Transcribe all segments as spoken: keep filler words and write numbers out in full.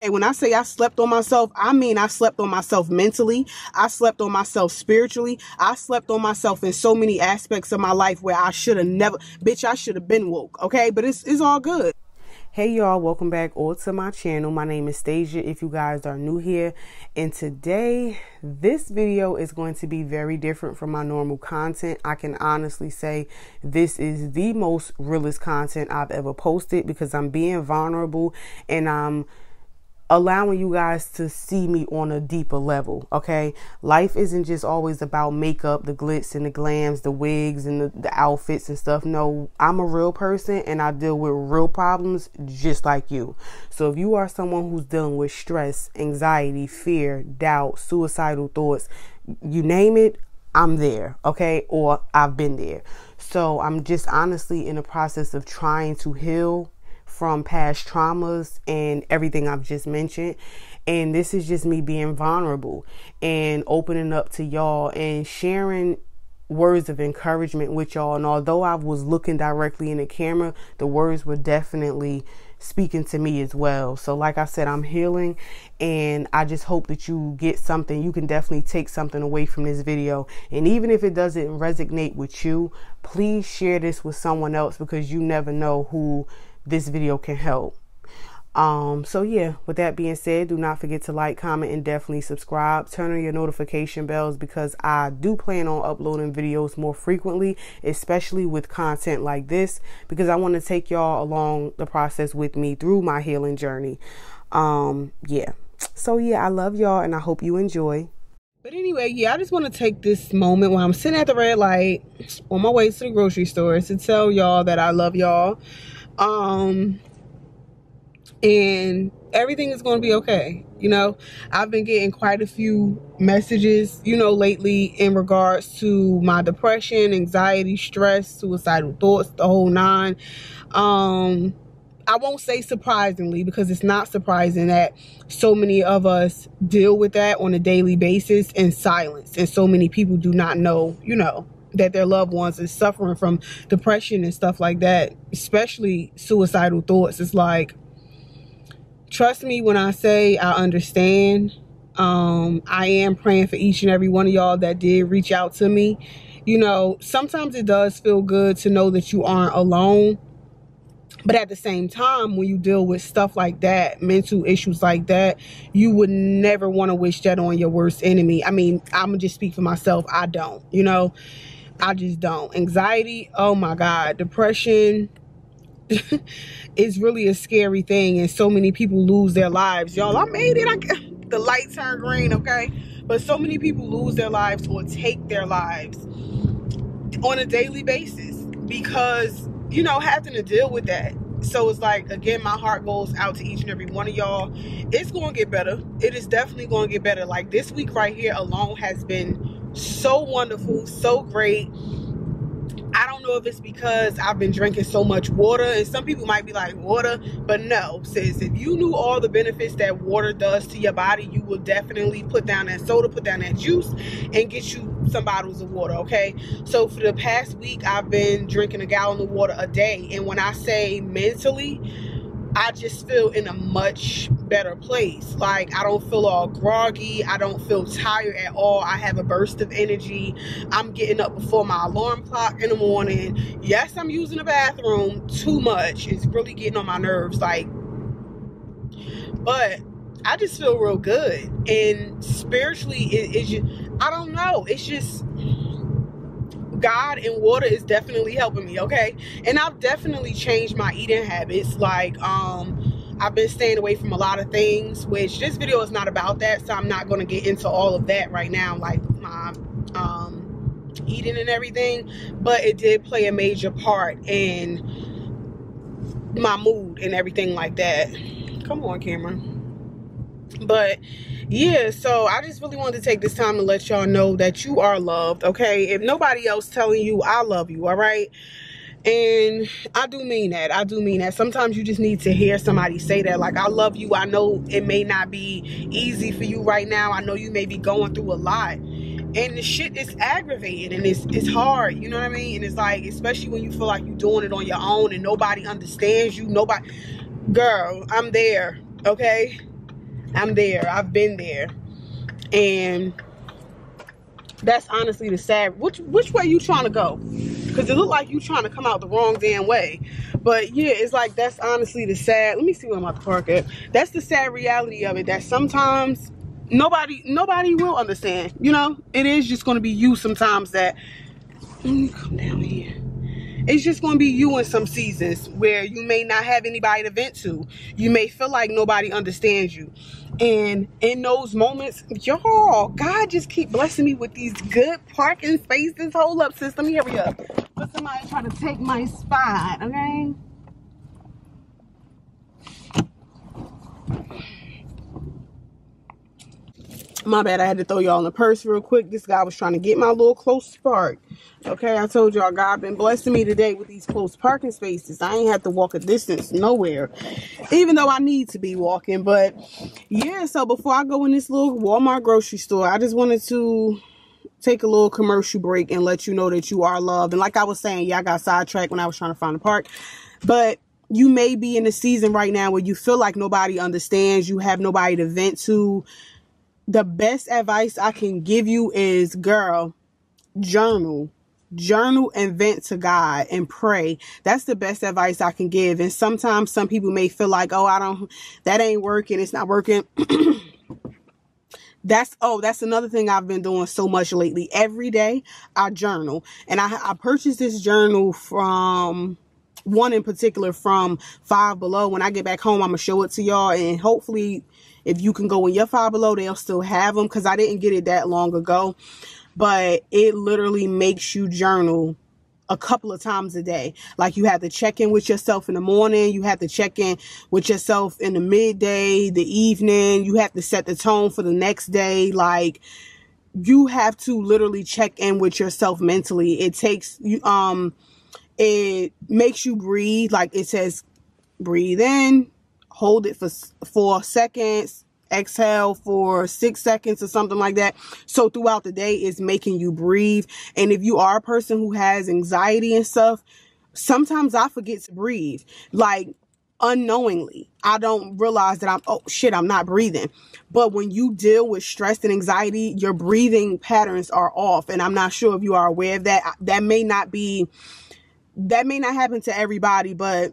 And when I say I slept on myself, I mean I slept on myself mentally. I slept on myself spiritually. I slept on myself in so many aspects of my life where I should have never, bitch, I should have been woke, okay? But it's, it's all good. Hey y'all, welcome back all to my channel. My name is Stasia if you guys are new here. And today, this video is going to be very different from my normal content. I can honestly say this is the most realest content I've ever posted because I'm being vulnerable and I'm allowing you guys to see me on a deeper level. Okay, life isn't just always about makeup, the glitz and the glams, the wigs and the, the outfits and stuff. No, I'm a real person and I deal with real problems just like you. So if you are someone who's dealing with stress, anxiety, fear, doubt, suicidal thoughts, you name it, I'm there. Okay, or I've been there. So I'm just honestly in the process of trying to heal from past traumas and everything I've just mentioned. And this is just me being vulnerable and opening up to y'all and sharing words of encouragement with y'all. And although I was looking directly in the camera, the words were definitely speaking to me as well. So like I said, I'm healing and I just hope that you get something. You can definitely take something away from this video. And even if it doesn't resonate with you, please share this with someone else because you never know who this video can help. Um, so yeah, with that being said, do not forget to like, comment, and definitely subscribe. Turn on your notification bells because I do plan on uploading videos more frequently, especially with content like this, because I want to take y'all along the process with me through my healing journey. Um, yeah. So yeah, I love y'all and I hope you enjoy. But anyway, yeah, I just want to take this moment while I'm sitting at the red light on my way to the grocery store to tell y'all that I love y'all. Um, and everything is going to be okay. You know, I've been getting quite a few messages, you know, lately in regards to my depression, anxiety, stress, suicidal thoughts, the whole nine. Um, I won't say surprisingly because it's not surprising that so many of us deal with that on a daily basis in silence. And so many people do not know, you know, that their loved ones is suffering from depression and stuff like that, especially suicidal thoughts. It's like, trust me when I say I understand. Um, I am praying for each and every one of y'all that did reach out to me. You know, sometimes it does feel good to know that you aren't alone. But at the same time, when you deal with stuff like that, mental issues like that, you would never want to wish that on your worst enemy. I mean, I'm going to just speak for myself. I don't, you know. I just don't. Anxiety, oh my God. Depression is really a scary thing. And so many people lose their lives. Y'all, I made it. I, the light turned green, okay? But so many people lose their lives or take their lives on a daily basis because, you know, having to deal with that. So it's like, again, my heart goes out to each and every one of y'all. It's going to get better. It is definitely going to get better. Like this week right here alone has been so wonderful, so great. I don't know if it's because I've been drinking so much water, and some people might be like, water, but no, sis, if you knew all the benefits that water does to your body, you will definitely put down that soda, put down that juice, and get you some bottles of water, okay? So for the past week, I've been drinking a gallon of water a day, and when I say mentally, I just feel in a much better place. Like, I don't feel all groggy. I don't feel tired at all. I have a burst of energy. I'm getting up before my alarm clock in the morning. Yes, I'm using the bathroom too much. It's really getting on my nerves. Like, but I just feel real good. And spiritually, it, it's just, I don't know. It's just, God and water is definitely helping me, okay? And I've definitely changed my eating habits. Like, um, I've been staying away from a lot of things, which this video is not about that, so I'm not going to get into all of that right now, like my um, eating and everything. But it did play a major part in my mood and everything like that. Come on, camera. But yeah, so I just really wanted to take this time to let y'all know that you are loved, okay? If nobody else telling you, I love you, all right? And I do mean that. I do mean that. Sometimes you just need to hear somebody say that. Like, I love you. I know it may not be easy for you right now. I know you may be going through a lot. And the shit is aggravating and it's, it's hard, you know what I mean? And it's like, especially when you feel like you're doing it on your own and nobody understands you. Nobody, girl, I'm there, okay? I'm there. I've been there. And that's honestly the sad. Which which way you trying to go? Because it look like you trying to come out the wrong damn way. But yeah, it's like, that's honestly the sad. Let me see where I'm about to park at. That's the sad reality of it. That sometimes nobody nobody will understand. You know, it is just going to be you sometimes that. Let me come down here. It's just going to be you in some seasons where you may not have anybody to vent to. You may feel like nobody understands you. And in those moments, y'all, God just keep blessing me with these good parking spaces. Hold up, sis. Let me hurry up. But somebody try to take my spot, okay? My bad, I had to throw y'all in the purse real quick. This guy was trying to get my little close park. Okay, I told y'all God been blessing me today with these close parking spaces. I ain't have to walk a distance nowhere, even though I need to be walking. But yeah, so before I go in this little Walmart grocery store, I just wanted to take a little commercial break and let you know that you are loved. And like I was saying, yeah, I got sidetracked when I was trying to find a park. But you may be in a season right now where you feel like nobody understands. You have nobody to vent to. The best advice I can give you is, girl, journal. Journal and vent to God and pray. That's the best advice I can give. And sometimes some people may feel like, oh, I don't, that ain't working. It's not working. That's, oh, that's another thing I've been doing so much lately. Every day I journal. And I, I purchased this journal from one in particular from Five Below. When I get back home, I'm going to show it to y'all. And hopefully if you can go in your Five Below, they'll still have them, because I didn't get it that long ago. But it literally makes you journal a couple of times a day. Like, you have to check in with yourself in the morning. You have to check in with yourself in the midday, the evening. You have to set the tone for the next day. Like, you have to literally check in with yourself mentally. It takes you, um, it makes you breathe. Like, it says, breathe in, hold it for four seconds, exhale for six seconds or something like that. So throughout the day, it's making you breathe. And if you are a person who has anxiety and stuff, sometimes I forget to breathe. Like, unknowingly, I don't realize that I'm, oh shit, I'm not breathing. But when you deal with stress and anxiety, your breathing patterns are off. And I'm not sure if you are aware of that. That may not be, that may not happen to everybody, but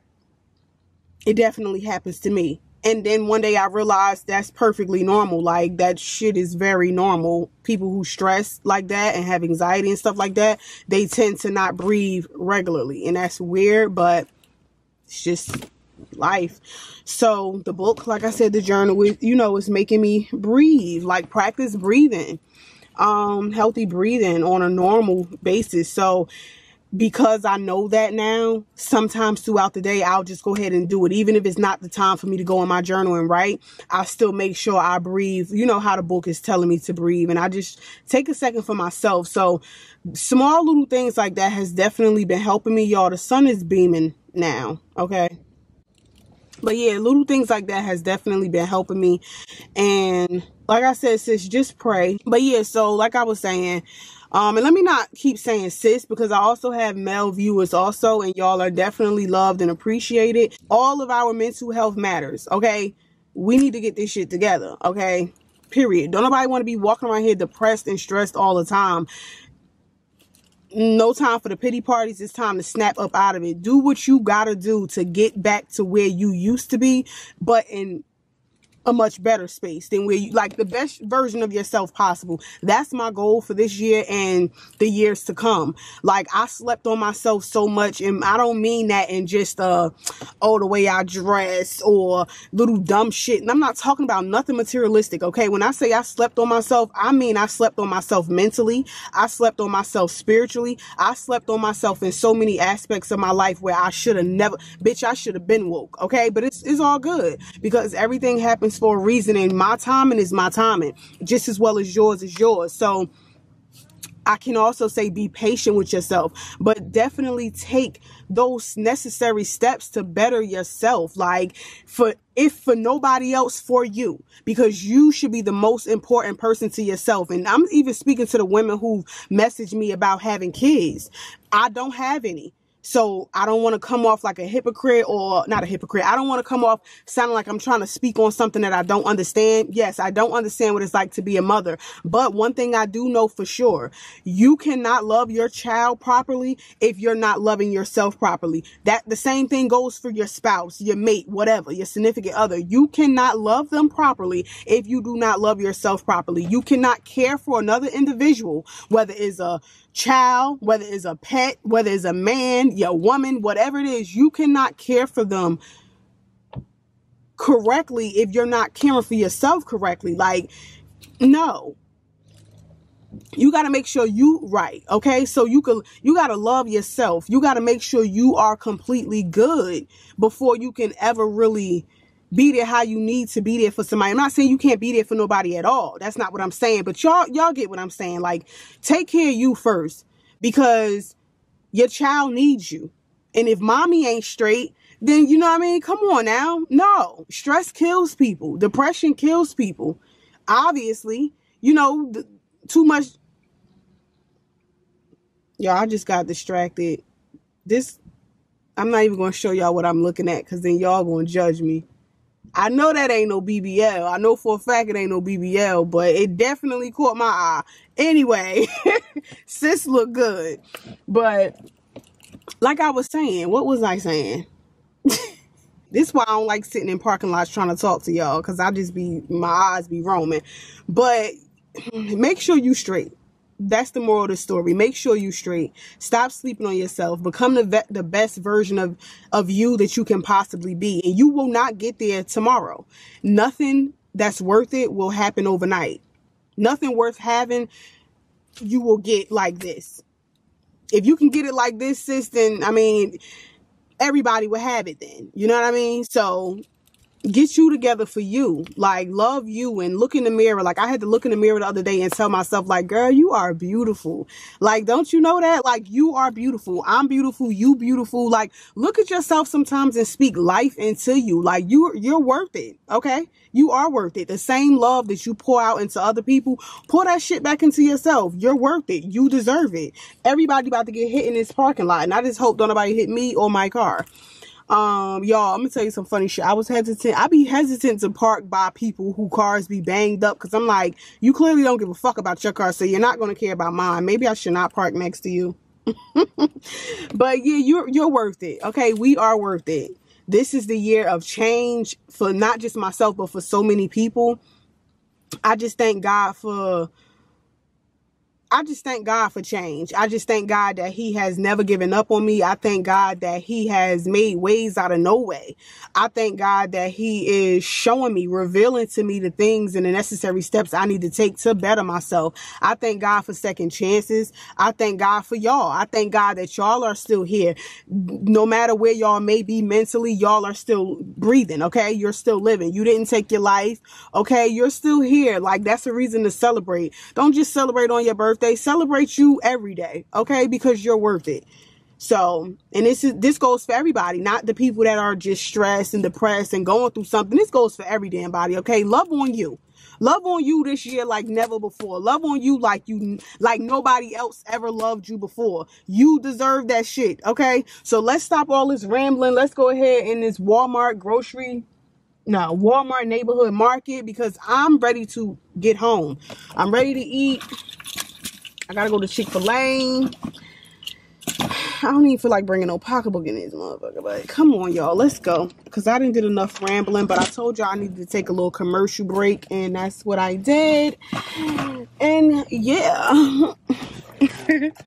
it definitely happens to me. And then one day I realized that's perfectly normal. Like, that shit is very normal. People who stress like that and have anxiety and stuff like that, they tend to not breathe regularly. And that's weird, but it's just life. So the book, like I said, the journal, you know, is making me breathe. Like, practice breathing, um, healthy breathing on a normal basis. So because I know that now, sometimes throughout the day, I'll just go ahead and do it. Even if it's not the time for me to go in my journal and write, I'll still make sure I breathe. You know how the book is telling me to breathe. And I just take a second for myself. So small little things like that has definitely been helping me, y'all. The sun is beaming now, okay? But yeah, little things like that has definitely been helping me. And like I said, sis, just pray. But yeah, so like I was saying, Um, and let me not keep saying sis, because I also have male viewers also, and y'all are definitely loved and appreciated. All of our mental health matters, okay? We need to get this shit together, okay? Period. Don't nobody want to be walking around here depressed and stressed all the time. No time for the pity parties. It's time to snap up out of it. Do what you gotta do to get back to where you used to be, but in a much better space than where you, like, the best version of yourself possible. That's my goal for this year and the years to come. Like, I slept on myself so much, and I don't mean that in just uh oh, the way I dress or little dumb shit. And I'm not talking about nothing materialistic, okay? When I say I slept on myself, I mean I slept on myself mentally. I slept on myself spiritually. I slept on myself in so many aspects of my life where I should have never, bitch, I should have been woke, okay? But it's, it's all good, because everything happens for a reason, and my timing is my timing just as well as yours is yours. So I can also say be patient with yourself, but definitely take those necessary steps to better yourself. Like, for if for nobody else, for you, because you should be the most important person to yourself. And I'm even speaking to the women who messaged me about having kids. I don't have any. So I don't want to come off like a hypocrite, or not a hypocrite. I don't want to come off sounding like I'm trying to speak on something that I don't understand. Yes, I don't understand what it's like to be a mother. But one thing I do know for sure, you cannot love your child properly if you're not loving yourself properly. That the same thing goes for your spouse, your mate, whatever, your significant other. You cannot love them properly if you do not love yourself properly. You cannot care for another individual, whether it's a child, whether it's a pet, whether it's a man, your woman, whatever it is, you cannot care for them correctly if you're not caring for yourself correctly. Like, no. You got to make sure you right. Okay. So you can, you got to love yourself. You got to make sure you are completely good before you can ever really be there how you need to be there for somebody. I'm not saying you can't be there for nobody at all. That's not what I'm saying. But y'all, y'all get what I'm saying. Like, take care of you first, because your child needs you. And if mommy ain't straight, then, you know what I mean? Come on now. No, stress kills people. Depression kills people. Obviously, you know, the, too much. Y'all, I just got distracted. This, I'm not even going to show y'all what I'm looking at, because then y'all going to judge me. I know that ain't no B B L. I know for a fact it ain't no B B L, but it definitely caught my eye. Anyway, sis look good. But like I was saying, what was I saying? This is why I don't like sitting in parking lots trying to talk to y'all, because I just be, my eyes be roaming. But make sure you straight. That's the moral of the story. Make sure you straight. Stop sleeping on yourself. Become the ve- the best version of, of you that you can possibly be. And you will not get there tomorrow. Nothing that's worth it will happen overnight. Nothing worth having you will get like this. If you can get it like this, sis, then, I mean, everybody will have it then. You know what I mean? So get you together for you. Like, love you and look in the mirror. Like, I had to look in the mirror the other day and tell myself, like, girl, you are beautiful. Like, don't you know that? Like, you are beautiful. I'm beautiful. You beautiful. Like, look at yourself sometimes and speak life into you. Like, you, you're worth it. Okay? You are worth it. The same love that you pour out into other people, pour that shit back into yourself. You're worth it. You deserve it. Everybody about to get hit in this parking lot. And I just hope don't nobody hit me or my car. Um, y'all, I'm gonna tell you some funny shit. I was hesitant. I be hesitant to park by people who cars be banged up, because I'm like, you clearly don't give a fuck about your car, so you're not gonna care about mine. Maybe I should not park next to you. But yeah, you're you're worth it. Okay, we are worth it. This is the year of change for not just myself, but for so many people. I just thank God for I just thank God for change. I just thank God that he has never given up on me. I thank God that he has made ways out of no way. I thank God that he is showing me, revealing to me the things and the necessary steps I need to take to better myself. I thank God for second chances. I thank God for y'all. I thank God that y'all are still here. No matter where y'all may be mentally, y'all are still breathing, okay? You're still living. You didn't take your life, okay? You're still here. Like, that's a reason to celebrate. Don't just celebrate on your birthday. They celebrate you every day, okay? Because you're worth it. So, and this is this goes for everybody, not the people that are just stressed and depressed and going through something. This goes for every damn body, okay? Love on you. Love on you this year like never before. Love on you like you like nobody else ever loved you before. You deserve that shit, okay? So let's stop all this rambling. Let's go ahead in this Walmart grocery No, Walmart neighborhood market, because I'm ready to get home. I'm ready to eat. I gotta go to Chick-fil-A. I don't even feel like bringing no pocketbook in this motherfucker, but come on, y'all, let's go. Because I didn't did enough rambling, but I told y'all I needed to take a little commercial break, and that's what I did. And yeah.